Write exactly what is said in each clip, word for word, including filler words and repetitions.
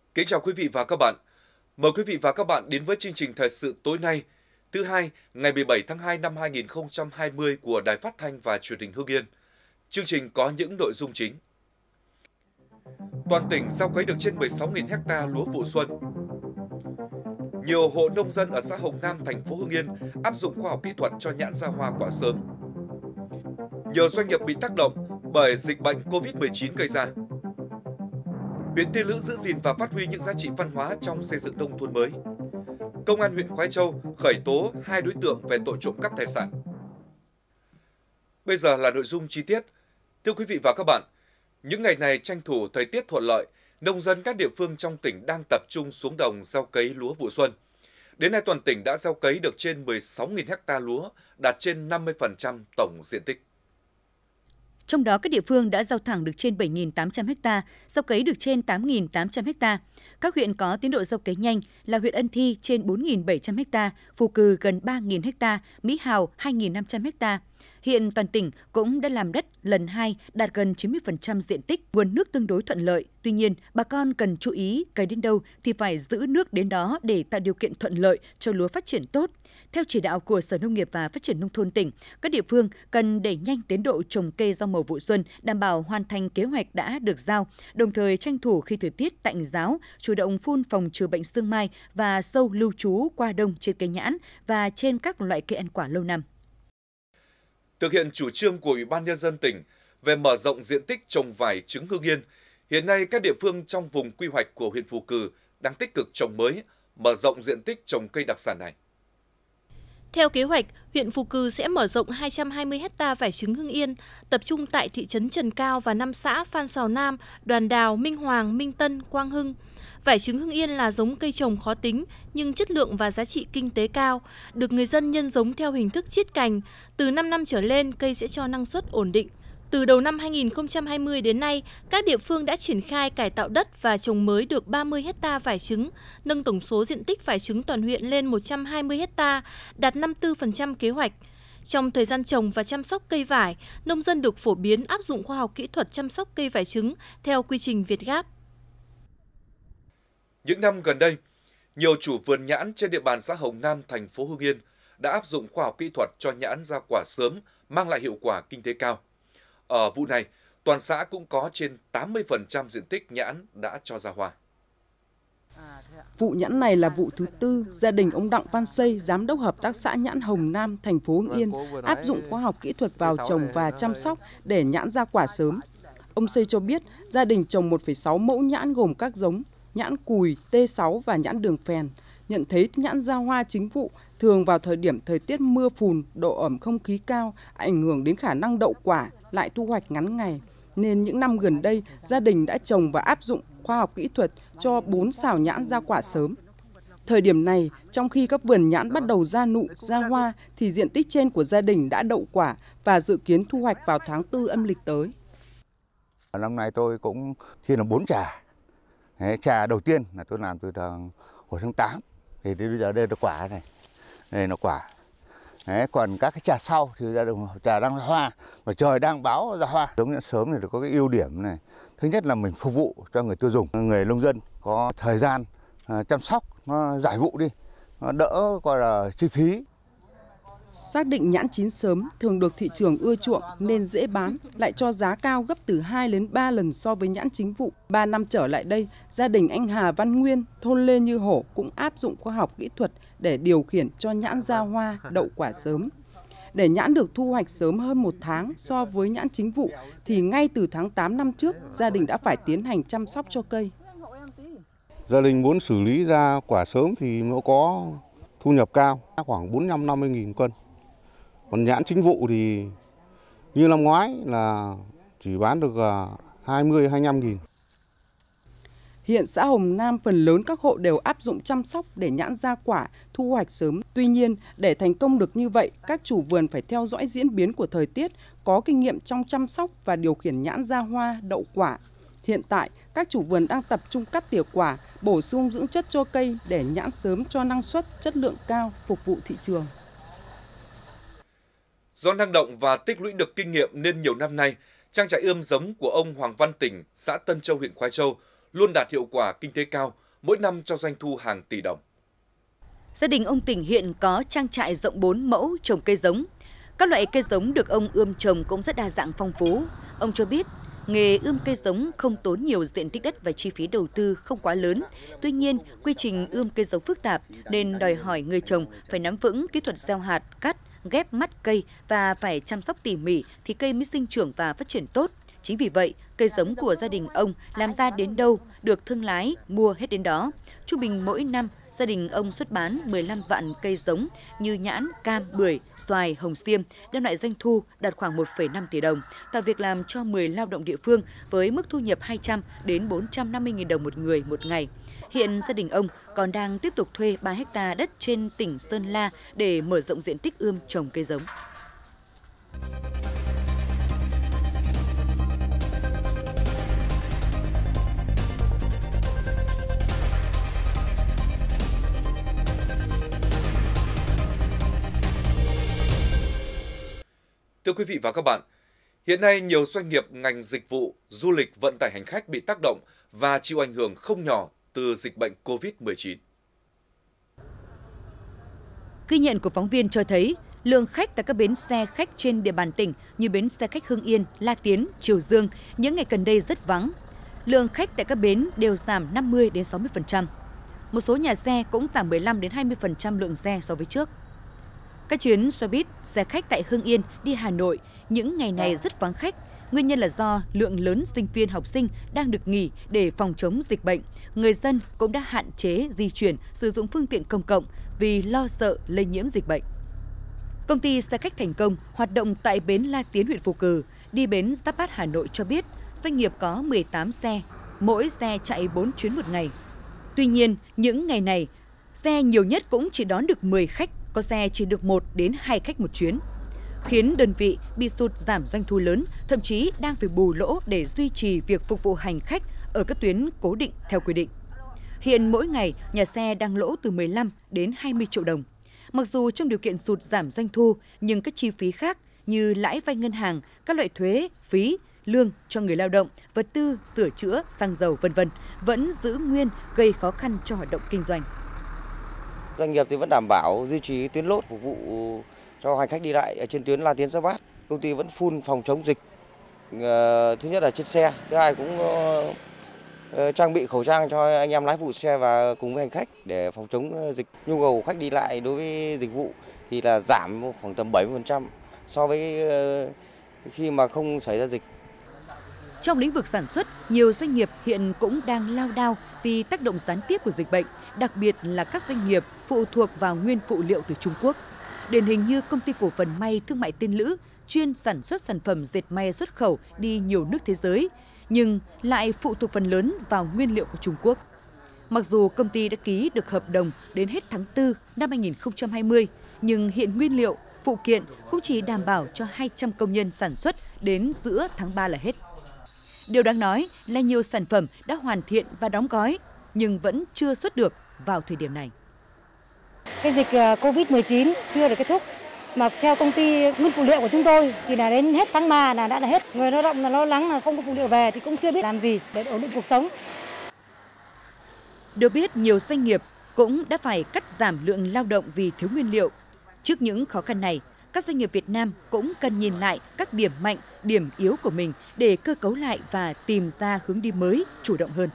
Kính chào quý vị và các bạn. Mời quý vị và các bạn đến với chương trình thời sự tối nay, thứ hai, ngày mười bảy tháng hai năm hai nghìn không trăm hai mươi của Đài Phát thanh và Truyền hình Hưng Yên. Chương trình có những nội dung chính. Toàn tỉnh gieo cấy được trên mười sáu nghìn héc ta lúa vụ xuân. Nhiều hộ nông dân ở xã Hồng Nam, thành phố Hưng Yên áp dụng khoa học kỹ thuật cho nhãn ra hoa quả sớm. Nhiều doanh nghiệp bị tác động bởi dịch bệnh Covid mười chín gây ra. Huyện Tiên Lữ giữ gìn và phát huy những giá trị văn hóa trong xây dựng nông thôn mới. Công an huyện Khoái Châu khởi tố hai đối tượng về tội trộm cắp tài sản. Bây giờ là nội dung chi tiết. Thưa quý vị và các bạn, những ngày này tranh thủ thời tiết thuận lợi, nông dân các địa phương trong tỉnh đang tập trung xuống đồng gieo cấy lúa vụ xuân. Đến nay toàn tỉnh đã gieo cấy được trên mười sáu nghìn héc ta lúa, đạt trên năm mươi phần trăm tổng diện tích. Trong đó các địa phương đã gieo thẳng được trên bảy nghìn tám trăm héc ta, gieo cấy được trên tám nghìn tám trăm héc ta. Các huyện có tiến độ gieo cấy nhanh là huyện Ân Thi trên bốn nghìn bảy trăm héc ta, Phù Cừ gần ba nghìn héc ta, Mỹ Hào hai nghìn năm trăm héc ta. Hiện toàn tỉnh cũng đã làm đất lần hai, đạt gần chín mươi phần trăm diện tích, nguồn nước tương đối thuận lợi. Tuy nhiên, bà con cần chú ý cấy đến đâu thì phải giữ nước đến đó để tạo điều kiện thuận lợi cho lúa phát triển tốt. Theo chỉ đạo của Sở Nông nghiệp và Phát triển Nông thôn tỉnh, các địa phương cần đẩy nhanh tiến độ trồng cây rau màu vụ xuân, đảm bảo hoàn thành kế hoạch đã được giao, đồng thời tranh thủ khi thời tiết tạnh ráo, chủ động phun phòng trừ bệnh sương mai và sâu lưu trú qua đông trên cây nhãn và trên các loại cây ăn quả lâu năm. Thực hiện chủ trương của Ủy ban Nhân dân tỉnh về mở rộng diện tích trồng vải trứng Hưng Yên, hiện nay các địa phương trong vùng quy hoạch của huyện Phù Cừ đang tích cực trồng mới, mở rộng diện tích trồng cây đặc sản này. Theo kế hoạch, huyện Phù Cừ sẽ mở rộng hai trăm hai mươi héc ta vải trứng Hưng Yên, tập trung tại thị trấn Trần Cao và năm xã Phan Xào Nam, Đoàn Đào, Minh Hoàng, Minh Tân, Quang Hưng. Vải trứng Hưng Yên là giống cây trồng khó tính nhưng chất lượng và giá trị kinh tế cao, được người dân nhân giống theo hình thức chiết cành. Từ năm năm trở lên, cây sẽ cho năng suất ổn định. Từ đầu năm hai nghìn không trăm hai mươi đến nay, các địa phương đã triển khai cải tạo đất và trồng mới được ba mươi héc ta vải trứng, nâng tổng số diện tích vải trứng toàn huyện lên một trăm hai mươi héc ta, đạt năm mươi tư phần trăm kế hoạch. Trong thời gian trồng và chăm sóc cây vải, nông dân được phổ biến áp dụng khoa học kỹ thuật chăm sóc cây vải trứng theo quy trình Việt Gáp. Những năm gần đây, nhiều chủ vườn nhãn trên địa bàn xã Hồng Nam, thành phố Hưng Yên đã áp dụng khoa học kỹ thuật cho nhãn ra quả sớm, mang lại hiệu quả kinh tế cao. Ở vụ này, toàn xã cũng có trên tám mươi phần trăm diện tích nhãn đã cho ra hoa. Vụ nhãn này là vụ thứ tư, gia đình ông Đặng Văn Xây, giám đốc hợp tác xã nhãn Hồng Nam, thành phố Hưng Yên, áp dụng khoa học kỹ thuật vào trồng và chăm sóc để nhãn ra quả sớm. Ông Xây cho biết, gia đình trồng một phẩy sáu mẫu nhãn gồm các giống nhãn cùi, T sáu và nhãn đường phèn. Nhận thấy nhãn ra hoa chính vụ thường vào thời điểm thời tiết mưa phùn, độ ẩm không khí cao, ảnh hưởng đến khả năng đậu quả, lại thu hoạch ngắn ngày. Nên những năm gần đây, gia đình đã trồng và áp dụng khoa học kỹ thuật cho bốn sào nhãn ra quả sớm. Thời điểm này, trong khi các vườn nhãn bắt đầu ra nụ, ra hoa, thì diện tích trên của gia đình đã đậu quả và dự kiến thu hoạch vào tháng tư âm lịch tới. Năm nay tôi cũng chia làm bốn trà. Đấy, trà đầu tiên là tôi làm từ tháng, hồi tháng tám, thì bây giờ đây là quả này, đây là quả. Đấy, còn các cái trà sau thì ra được trà đang ra hoa và trời đang báo ra hoa. Giống nhãn sớm thì có cái ưu điểm này. Thứ nhất là mình phục vụ cho người tiêu dùng, người nông dân có thời gian uh, chăm sóc, nó giải vụ đi, nó đỡ coi là chi phí. Xác định nhãn chín sớm thường được thị trường ưa chuộng nên dễ bán, lại cho giá cao gấp từ hai đến ba lần so với nhãn chính vụ. Ba năm trở lại đây, gia đình anh Hà Văn Nguyên, thôn Lê Như Hổ cũng áp dụng khoa học kỹ thuật để điều khiển cho nhãn ra hoa, đậu quả sớm. Để nhãn được thu hoạch sớm hơn một tháng so với nhãn chính vụ, thì ngay từ tháng tám năm trước, gia đình đã phải tiến hành chăm sóc cho cây. Gia đình muốn xử lý ra quả sớm thì nó có thu nhập cao, khoảng bốn mươi lăm năm mươi nghìn cân. Còn nhãn chính vụ thì như năm ngoái là chỉ bán được hai mươi hai mươi lăm nghìn. Hiện xã Hồng Nam phần lớn các hộ đều áp dụng chăm sóc để nhãn ra quả, thu hoạch sớm. Tuy nhiên, để thành công được như vậy, các chủ vườn phải theo dõi diễn biến của thời tiết, có kinh nghiệm trong chăm sóc và điều khiển nhãn ra hoa, đậu quả. Hiện tại, các chủ vườn đang tập trung cắt tỉa quả, bổ sung dưỡng chất cho cây để nhãn sớm cho năng suất, chất lượng cao, phục vụ thị trường. Do năng động và tích lũy được kinh nghiệm nên nhiều năm nay, trang trại ươm giống của ông Hoàng Văn Tỉnh, xã Tân Châu, huyện Khoái Châu luôn đạt hiệu quả kinh tế cao, mỗi năm cho doanh thu hàng tỷ đồng. Gia đình ông Tỉnh hiện có trang trại rộng bốn mẫu trồng cây giống. Các loại cây giống được ông ươm trồng cũng rất đa dạng phong phú. Ông cho biết, nghề ươm cây giống không tốn nhiều diện tích đất và chi phí đầu tư không quá lớn. Tuy nhiên, quy trình ươm cây giống phức tạp nên đòi hỏi người trồng phải nắm vững kỹ thuật gieo hạt, cắt, ghép mắt cây và phải chăm sóc tỉ mỉ thì cây mới sinh trưởng và phát triển tốt. Chính vì vậy, cây giống của gia đình ông làm ra đến đâu được thương lái mua hết đến đó. Trung bình mỗi năm, gia đình ông xuất bán mười lăm vạn cây giống như nhãn, cam, bưởi, xoài, hồng xiêm, đem lại doanh thu đạt khoảng một phẩy năm tỷ đồng, tạo việc làm cho mười lao động địa phương với mức thu nhập hai trăm đến bốn trăm năm mươi nghìn đồng một người một ngày. Hiện gia đình ông còn đang tiếp tục thuê ba héc ta đất trên tỉnh Sơn La để mở rộng diện tích ươm trồng cây giống. Thưa quý vị và các bạn, hiện nay nhiều doanh nghiệp ngành dịch vụ, du lịch, vận tải hành khách bị tác động và chịu ảnh hưởng không nhỏ từ dịch bệnh covid mười chín. Ghi nhận của phóng viên cho thấy, lượng khách tại các bến xe khách trên địa bàn tỉnh như bến xe khách Hưng Yên, La Tiến, Triều Dương những ngày gần đây rất vắng. Lượng khách tại các bến đều giảm năm mươi đến sáu mươi phần trăm. Một số nhà xe cũng giảm mười lăm đến hai mươi phần trăm lượng xe so với trước. Các chuyến xe buýt, xe khách tại Hưng Yên đi Hà Nội những ngày này rất vắng khách. Nguyên nhân là do lượng lớn sinh viên học sinh đang được nghỉ để phòng chống dịch bệnh. Người dân cũng đã hạn chế di chuyển, sử dụng phương tiện công cộng vì lo sợ lây nhiễm dịch bệnh. Công ty xe khách Thành Công hoạt động tại bến La Tiến, huyện Phù Cử, đi bến Giáp Bát, Hà Nội cho biết doanh nghiệp có mười tám xe, mỗi xe chạy bốn chuyến một ngày. Tuy nhiên, những ngày này, xe nhiều nhất cũng chỉ đón được mười khách, có xe chỉ được một đến hai khách một chuyến, khiến đơn vị bị sụt giảm doanh thu lớn, thậm chí đang phải bù lỗ để duy trì việc phục vụ hành khách ở các tuyến cố định theo quy định. Hiện mỗi ngày, nhà xe đang lỗ từ mười lăm đến hai mươi triệu đồng. Mặc dù trong điều kiện sụt giảm doanh thu, nhưng các chi phí khác như lãi vay ngân hàng, các loại thuế, phí, lương cho người lao động, vật tư, sửa chữa, xăng dầu, vân vân vẫn giữ nguyên, gây khó khăn cho hoạt động kinh doanh. Doanh nghiệp thì vẫn đảm bảo duy trì tuyến lốt phục vụ cho hành khách đi lại ở trên tuyến La Tiến Giáp Bát. Công ty vẫn phun phòng chống dịch. Thứ nhất là trên xe, thứ hai cũng trang bị khẩu trang cho anh em lái phụ xe và cùng với hành khách để phòng chống dịch. Nhu cầu khách đi lại đối với dịch vụ thì là giảm khoảng tầm bảy mươi phần trăm so với khi mà không xảy ra dịch. Trong lĩnh vực sản xuất, nhiều doanh nghiệp hiện cũng đang lao đao vì tác động gián tiếp của dịch bệnh, đặc biệt là các doanh nghiệp phụ thuộc vào nguyên phụ liệu từ Trung Quốc. Điển hình như công ty cổ phần may thương mại Tiên Lữ, chuyên sản xuất sản phẩm dệt may xuất khẩu đi nhiều nước thế giới, nhưng lại phụ thuộc phần lớn vào nguyên liệu của Trung Quốc. Mặc dù công ty đã ký được hợp đồng đến hết tháng tư năm hai nghìn không trăm hai mươi, nhưng hiện nguyên liệu, phụ kiện cũng chỉ đảm bảo cho hai trăm công nhân sản xuất đến giữa tháng ba là hết. Điều đáng nói là nhiều sản phẩm đã hoàn thiện và đóng gói, nhưng vẫn chưa xuất được vào thời điểm này. Cái dịch covid mười chín chưa được kết thúc, mà theo công ty nguyên phụ liệu của chúng tôi thì là đến hết tháng ba là đã là hết. Người lao động là lo lắng là không có phụ liệu về thì cũng chưa biết làm gì để ổn định cuộc sống. Được biết, nhiều doanh nghiệp cũng đã phải cắt giảm lượng lao động vì thiếu nguyên liệu. Trước những khó khăn này, các doanh nghiệp Việt Nam cũng cần nhìn lại các điểm mạnh, điểm yếu của mình để cơ cấu lại và tìm ra hướng đi mới, chủ động hơn.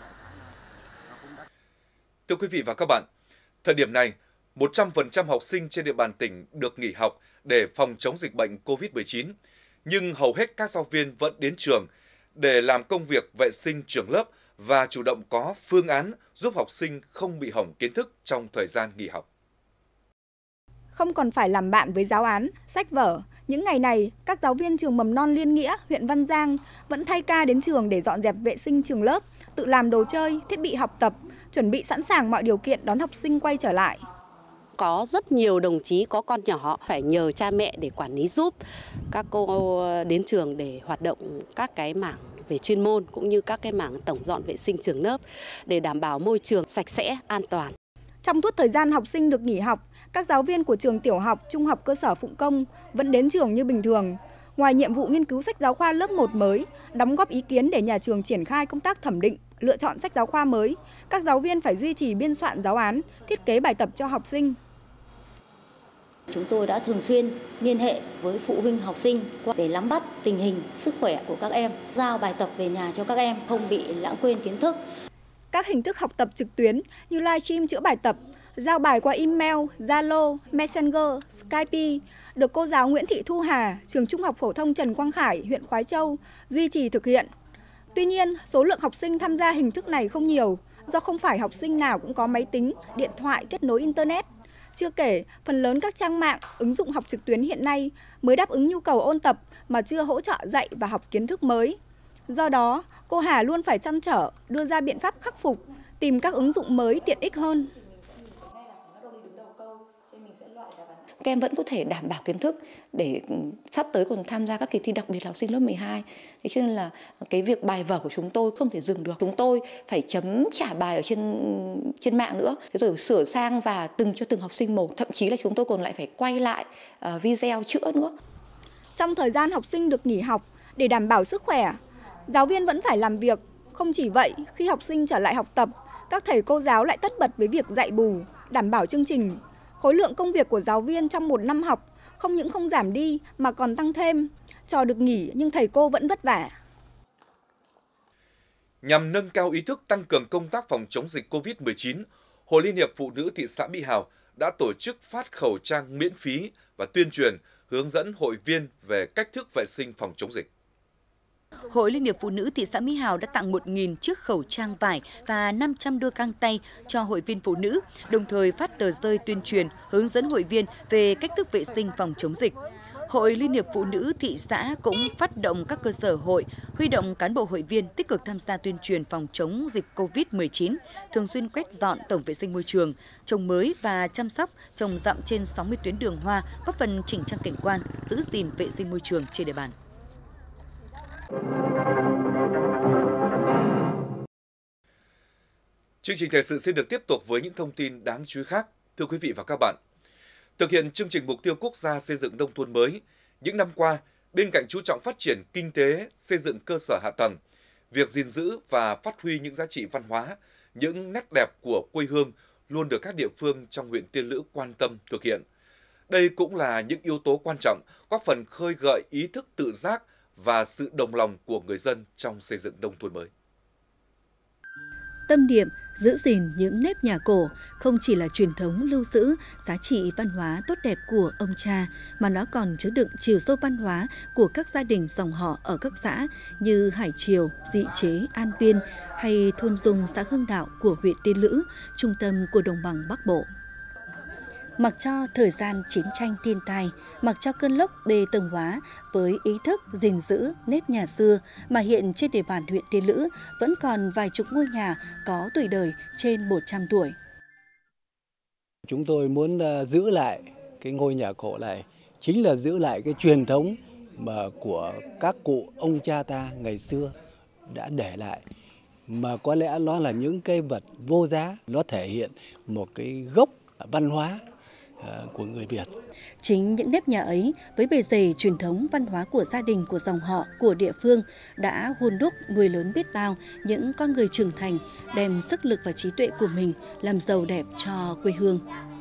Thưa quý vị và các bạn, thời điểm này, một trăm phần trăm học sinh trên địa bàn tỉnh được nghỉ học để phòng chống dịch bệnh covid mười chín, nhưng hầu hết các giáo viên vẫn đến trường để làm công việc vệ sinh trường lớp và chủ động có phương án giúp học sinh không bị hỏng kiến thức trong thời gian nghỉ học. Không còn phải làm bạn với giáo án, sách vở, những ngày này, các giáo viên trường mầm non Liên Nghĩa, huyện Văn Giang vẫn thay ca đến trường để dọn dẹp vệ sinh trường lớp, tự làm đồ chơi, thiết bị học tập, chuẩn bị sẵn sàng mọi điều kiện đón học sinh quay trở lại. Có rất nhiều đồng chí có con nhỏ phải nhờ cha mẹ để quản lý giúp. Các cô đến trường để hoạt động các cái mảng về chuyên môn cũng như các cái mảng tổng dọn vệ sinh trường lớp để đảm bảo môi trường sạch sẽ, an toàn. Trong suốt thời gian học sinh được nghỉ học, các giáo viên của trường tiểu học, trung học cơ sở Phụng Công vẫn đến trường như bình thường. Ngoài nhiệm vụ nghiên cứu sách giáo khoa lớp một mới, đóng góp ý kiến để nhà trường triển khai công tác thẩm định, lựa chọn sách giáo khoa mới, các giáo viên phải duy trì biên soạn giáo án, thiết kế bài tập cho học sinh. Chúng tôi đã thường xuyên liên hệ với phụ huynh học sinh để nắm bắt tình hình sức khỏe của các em, giao bài tập về nhà cho các em, không bị lãng quên kiến thức. Các hình thức học tập trực tuyến như livestream chữa bài tập, giao bài qua email, Zalo, Messenger, Skype được cô giáo Nguyễn Thị Thu Hà, trường Trung học phổ thông Trần Quang Khải, huyện Khoái Châu duy trì thực hiện. Tuy nhiên, số lượng học sinh tham gia hình thức này không nhiều, do không phải học sinh nào cũng có máy tính, điện thoại kết nối Internet. Chưa kể, phần lớn các trang mạng, ứng dụng học trực tuyến hiện nay mới đáp ứng nhu cầu ôn tập mà chưa hỗ trợ dạy và học kiến thức mới. Do đó, cô Hà luôn phải trăn trở, đưa ra biện pháp khắc phục, tìm các ứng dụng mới tiện ích hơn. Các em vẫn có thể đảm bảo kiến thức để sắp tới còn tham gia các kỳ thi, đặc biệt là học sinh lớp mười hai. Thế cho nên là cái việc bài vở của chúng tôi không thể dừng được. Chúng tôi phải chấm trả bài ở trên trên mạng nữa, thế rồi sửa sang và từng cho từng học sinh một. Thậm chí là chúng tôi còn lại phải quay lại uh, video chữa nữa. Trong thời gian học sinh được nghỉ học, để đảm bảo sức khỏe, giáo viên vẫn phải làm việc. Không chỉ vậy, khi học sinh trở lại học tập, các thầy cô giáo lại tất bật với việc dạy bù, đảm bảo chương trình. Khối lượng công việc của giáo viên trong một năm học không những không giảm đi mà còn tăng thêm. Trò được nghỉ nhưng thầy cô vẫn vất vả. Nhằm nâng cao ý thức tăng cường công tác phòng chống dịch Covid mười chín, Hội Liên hiệp Phụ nữ thị xã Mỹ Hào đã tổ chức phát khẩu trang miễn phí và tuyên truyền hướng dẫn hội viên về cách thức vệ sinh phòng chống dịch. Hội Liên hiệp Phụ nữ thị xã Mỹ Hào đã tặng một nghìn chiếc khẩu trang vải và năm trăm đôi găng tay cho hội viên phụ nữ, đồng thời phát tờ rơi tuyên truyền hướng dẫn hội viên về cách thức vệ sinh phòng chống dịch. Hội Liên hiệp Phụ nữ thị xã cũng phát động các cơ sở hội, huy động cán bộ hội viên tích cực tham gia tuyên truyền phòng chống dịch Covid mười chín, thường xuyên quét dọn tổng vệ sinh môi trường, trồng mới và chăm sóc trồng dặm trên sáu mươi tuyến đường hoa, góp phần chỉnh trang cảnh quan, giữ gìn vệ sinh môi trường trên địa bàn. Chương trình thời sự xin được tiếp tục với những thông tin đáng chú ý khác. Thưa quý vị và các bạn, thực hiện chương trình mục tiêu quốc gia xây dựng nông thôn mới, những năm qua, bên cạnh chú trọng phát triển kinh tế, xây dựng cơ sở hạ tầng, việc gìn giữ và phát huy những giá trị văn hóa, những nét đẹp của quê hương luôn được các địa phương trong huyện Tiên Lữ quan tâm thực hiện. Đây cũng là những yếu tố quan trọng góp phần khơi gợi ý thức tự giác và sự đồng lòng của người dân trong xây dựng nông thôn mới. Tâm niệm giữ gìn những nếp nhà cổ không chỉ là truyền thống lưu giữ giá trị văn hóa tốt đẹp của ông cha, mà nó còn chứa đựng chiều sâu văn hóa của các gia đình dòng họ ở các xã như Hải Triều, Dị Chế, An Biên hay thôn Dung, xã Hưng Đạo của huyện Tiên Lữ, trung tâm của đồng bằng Bắc Bộ. Mặc cho thời gian chiến tranh thiên tai, mặc cho cơn lốc bê tông hóa, với ý thức gìn giữ nếp nhà xưa mà hiện trên địa bàn huyện Tiên Lữ vẫn còn vài chục ngôi nhà có tuổi đời trên một trăm tuổi. Chúng tôi muốn giữ lại cái ngôi nhà cổ này, chính là giữ lại cái truyền thống mà của các cụ ông cha ta ngày xưa đã để lại. Mà có lẽ nó là những cái vật vô giá, nó thể hiện một cái gốc văn hóa của người Việt. Chính những nếp nhà ấy với bề dày truyền thống văn hóa của gia đình, của dòng họ, của địa phương đã hun đúc nuôi lớn biết bao những con người trưởng thành, đem sức lực và trí tuệ của mình làm giàu đẹp cho quê hương.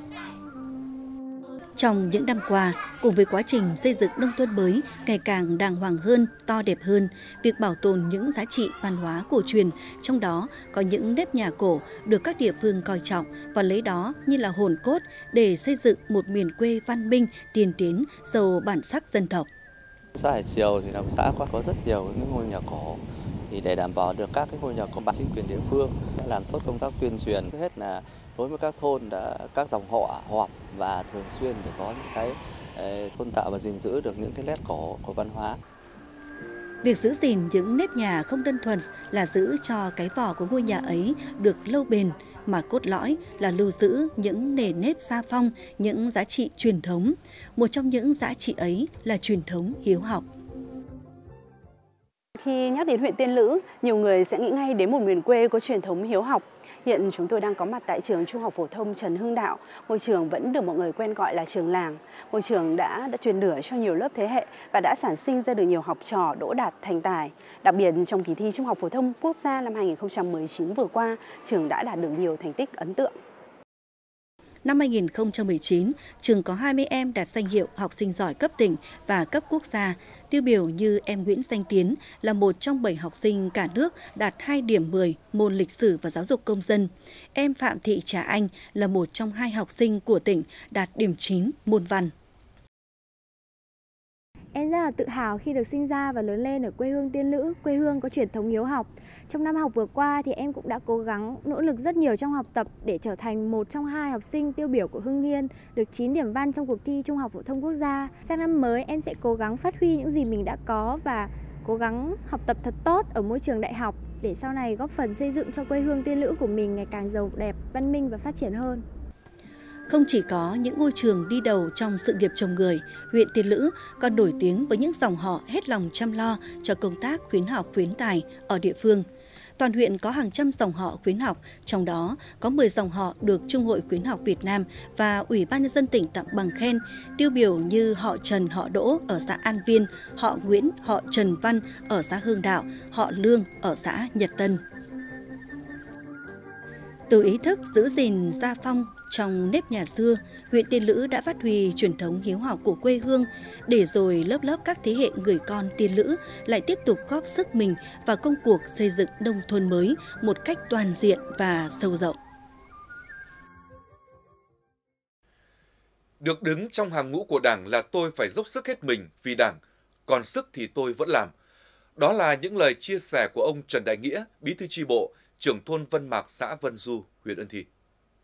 Trong những năm qua, cùng với quá trình xây dựng nông thôn mới ngày càng đàng hoàng hơn, to đẹp hơn, việc bảo tồn những giá trị văn hóa cổ truyền, trong đó có những nếp nhà cổ được các địa phương coi trọng và lấy đó như là hồn cốt để xây dựng một miền quê văn minh, tiên tiến, giàu bản sắc dân tộc. Xã Hải Triều thì là một xã có rất nhiều những ngôi nhà cổ. Thì để đảm bảo được các cái ngôi nhà cổ, chính quyền địa phương làm tốt công tác tuyên truyền. Thứ hết là đối với các thôn, đã, các dòng họ họp và thường xuyên để có những cái thôn tạo và gìn giữ được những cái nét cổ của văn hóa. Việc giữ gìn những nếp nhà không đơn thuần là giữ cho cái vỏ của ngôi nhà ấy được lâu bền, mà cốt lõi là lưu giữ những nề nếp gia phong, những giá trị truyền thống. Một trong những giá trị ấy là truyền thống hiếu học. Khi nhắc đến huyện Tiên Lữ, nhiều người sẽ nghĩ ngay đến một miền quê có truyền thống hiếu học. Hiện chúng tôi đang có mặt tại trường Trung học phổ thông Trần Hưng Đạo. Ngôi trường vẫn được mọi người quen gọi là trường làng. Ngôi trường đã, đã truyền lửa cho nhiều lớp thế hệ và đã sản sinh ra được nhiều học trò đỗ đạt thành tài. Đặc biệt trong kỳ thi Trung học phổ thông quốc gia năm hai nghìn không trăm mười chín vừa qua, trường đã đạt được nhiều thành tích ấn tượng. Năm hai nghìn không trăm mười chín, trường có hai mươi em đạt danh hiệu học sinh giỏi cấp tỉnh và cấp quốc gia. Tiêu biểu như em Nguyễn Danh Tiến là một trong bảy học sinh cả nước đạt hai điểm mười môn lịch sử và giáo dục công dân. Em Phạm Thị Trà Anh là một trong hai học sinh của tỉnh đạt điểm chín môn văn. Em rất là tự hào khi được sinh ra và lớn lên ở quê hương Tiên Lữ, quê hương có truyền thống hiếu học. Trong năm học vừa qua thì em cũng đã cố gắng nỗ lực rất nhiều trong học tập để trở thành một trong hai học sinh tiêu biểu của Hưng Yên, được chín điểm văn trong cuộc thi Trung học phổ thông quốc gia. Sang năm mới em sẽ cố gắng phát huy những gì mình đã có và cố gắng học tập thật tốt ở môi trường đại học để sau này góp phần xây dựng cho quê hương Tiên Lữ của mình ngày càng giàu đẹp, văn minh và phát triển hơn. Không chỉ có những ngôi trường đi đầu trong sự nghiệp trồng người, huyện Tiên Lữ còn nổi tiếng với những dòng họ hết lòng chăm lo cho công tác khuyến học khuyến tài ở địa phương. Toàn huyện có hàng trăm dòng họ khuyến học, trong đó có mười dòng họ được Trung hội Khuyến học Việt Nam và Ủy ban nhân dân tỉnh tặng bằng khen, tiêu biểu như họ Trần, họ Đỗ ở xã An Viên, họ Nguyễn, họ Trần Văn ở xã Hương Đạo, họ Lương ở xã Nhật Tân. Từ ý thức giữ gìn gia phong trong nếp nhà xưa, huyện Tiên Lữ đã phát huy truyền thống hiếu học của quê hương, để rồi lớp lớp các thế hệ người con Tiên Lữ lại tiếp tục góp sức mình vào công cuộc xây dựng nông thôn mới một cách toàn diện và sâu rộng. Được đứng trong hàng ngũ của Đảng là tôi phải dốc sức hết mình vì Đảng, còn sức thì tôi vẫn làm. Đó là những lời chia sẻ của ông Trần Đại Nghĩa, Bí thư chi bộ, trưởng thôn Vân Mạc, xã Vân Du, huyện Ân Thi.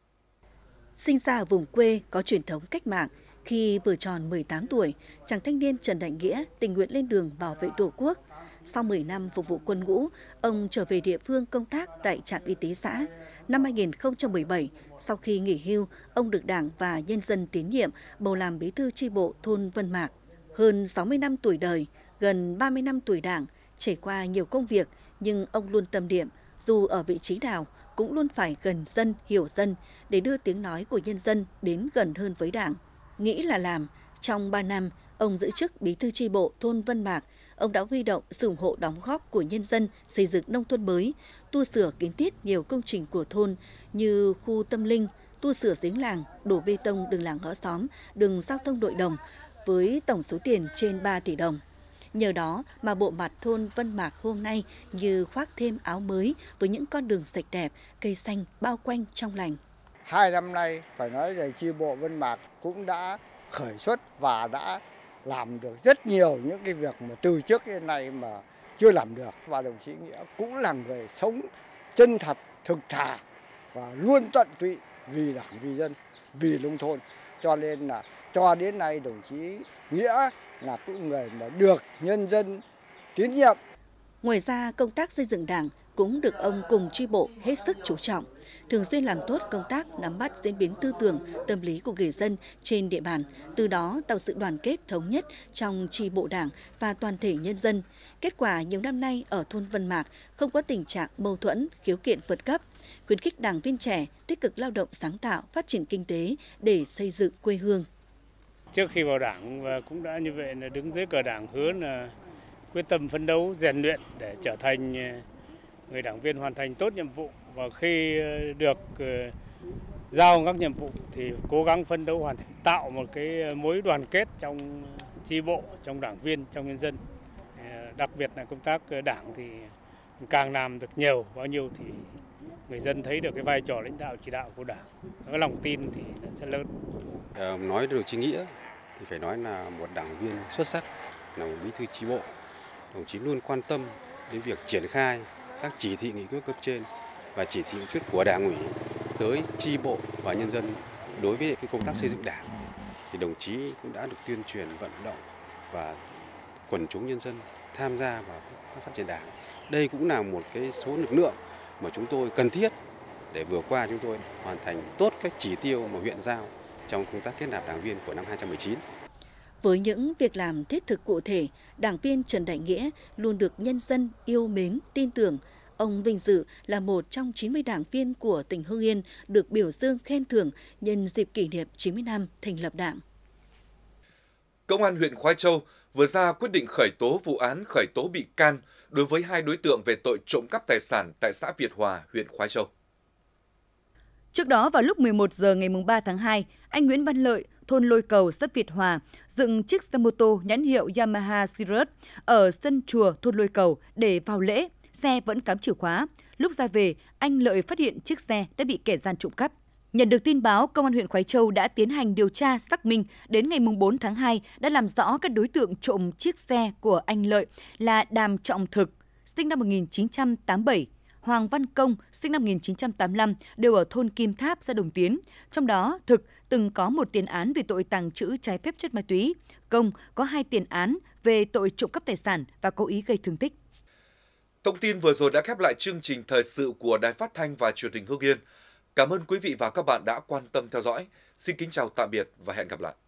Sinh ra ở vùng quê có truyền thống cách mạng, khi vừa tròn mười tám tuổi, chàng thanh niên Trần Đại Nghĩa tình nguyện lên đường bảo vệ Tổ quốc. Sau mười năm phục vụ quân ngũ, ông trở về địa phương công tác tại trạm y tế xã. Năm hai nghìn không trăm mười bảy, sau khi nghỉ hưu, ông được Đảng và nhân dân tín nhiệm bầu làm bí thư chi bộ thôn Vân Mạc. Hơn sáu mươi năm tuổi đời, gần ba mươi năm tuổi Đảng, trải qua nhiều công việc, nhưng ông luôn tâm niệm, dù ở vị trí nào, cũng luôn phải gần dân, hiểu dân để đưa tiếng nói của nhân dân đến gần hơn với Đảng. Nghĩ là làm, trong ba năm, ông giữ chức bí thư chi bộ thôn Vân Mạc, ông đã huy động sự ủng hộ đóng góp của nhân dân xây dựng nông thôn mới, tu sửa kiến thiết nhiều công trình của thôn như khu tâm linh, tu sửa giếng làng, đổ bê tông đường làng ngõ xóm, đường giao thông nội đồng với tổng số tiền trên ba tỷ đồng. Nhờ đó mà bộ mặt thôn Vân Mạc hôm nay như khoác thêm áo mới với những con đường sạch đẹp, cây xanh bao quanh trong lành. Hai năm nay phải nói là chi bộ Vân Mạc cũng đã khởi xuất và đã làm được rất nhiều những cái việc mà từ trước đến nay mà chưa làm được. Và đồng chí Nghĩa cũng là người sống chân thật, thực thà và luôn tận tụy vì Đảng, vì dân, vì nông thôn. Cho nên là cho đến nay đồng chí Nghĩa là cũng người mà được nhân dân tín nhiệm. Ngoài ra, công tác xây dựng Đảng cũng được ông cùng chi bộ hết sức chú trọng, thường xuyên làm tốt công tác nắm bắt diễn biến tư tưởng, tâm lý của người dân trên địa bàn, từ đó tạo sự đoàn kết thống nhất trong chi bộ Đảng và toàn thể nhân dân. Kết quả nhiều năm nay ở thôn Vân Mạc không có tình trạng mâu thuẫn, khiếu kiện vượt cấp, khuyến khích đảng viên trẻ tích cực lao động sáng tạo, phát triển kinh tế để xây dựng quê hương. Trước khi vào Đảng và cũng đã như vậy là đứng dưới cờ Đảng, hứa là quyết tâm phấn đấu rèn luyện để trở thành người đảng viên hoàn thành tốt nhiệm vụ, và khi được giao các nhiệm vụ thì cố gắng phấn đấu hoàn thành, tạo một cái mối đoàn kết trong chi bộ, trong đảng viên, trong nhân dân. Đặc biệt là công tác Đảng thì càng làm được nhiều bao nhiêu thì người dân thấy được cái vai trò lãnh đạo chỉ đạo của Đảng, cái lòng tin thì sẽ lớn. Nói đồng chí Nghĩa thì phải nói là một đảng viên xuất sắc, là một bí thư chi bộ. Đồng chí luôn quan tâm đến việc triển khai các chỉ thị nghị quyết cấp trên và chỉ thị nghị quyết của Đảng ủy tới chi bộ và nhân dân. Đối với cái công tác xây dựng Đảng thì đồng chí cũng đã được tuyên truyền, vận động và quần chúng nhân dân tham gia vào các phát triển Đảng. Đây cũng là một cái số lực lượng mà chúng tôi cần thiết để vừa qua chúng tôi hoàn thành tốt các chỉ tiêu mà huyện giao trong công tác kết nạp đảng viên của năm hai không một chín. Với những việc làm thiết thực cụ thể, đảng viên Trần Đại Nghĩa luôn được nhân dân yêu mến, tin tưởng. Ông vinh dự là một trong chín mươi đảng viên của tỉnh Hưng Yên được biểu dương khen thưởng nhân dịp kỷ niệm chín mươi năm thành lập Đảng. Công an huyện Khoái Châu vừa ra quyết định khởi tố vụ án khởi tố bị can đối với hai đối tượng về tội trộm cắp tài sản tại xã Việt Hòa, huyện Khoái Châu. Trước đó vào lúc mười một giờ ngày ba tháng hai, anh Nguyễn Văn Lợi, thôn Lôi Cầu, xã Việt Hòa, dựng chiếc xe mô tô nhãn hiệu Yamaha Sirius ở sân chùa thôn Lôi Cầu để vào lễ, xe vẫn cắm chìa khóa. Lúc ra về, anh Lợi phát hiện chiếc xe đã bị kẻ gian trộm cắp. Nhận được tin báo, Công an huyện Khoái Châu đã tiến hành điều tra xác minh, đến ngày bốn tháng hai đã làm rõ các đối tượng trộm chiếc xe của anh Lợi là Đàm Trọng Thực, sinh năm một nghìn chín trăm tám mươi bảy, Hoàng Văn Công, sinh năm một nghìn chín trăm tám mươi lăm, đều ở thôn Kim Tháp, xã Đồng Tiến. Trong đó, Thực từng có một tiền án về tội tàng trữ trái phép chất ma túy. Công có hai tiền án về tội trộm cắp tài sản và cố ý gây thương tích. Thông tin vừa rồi đã khép lại chương trình thời sự của Đài Phát thanh và Truyền hình Hưng Yên. Cảm ơn quý vị và các bạn đã quan tâm theo dõi. Xin kính chào tạm biệt và hẹn gặp lại.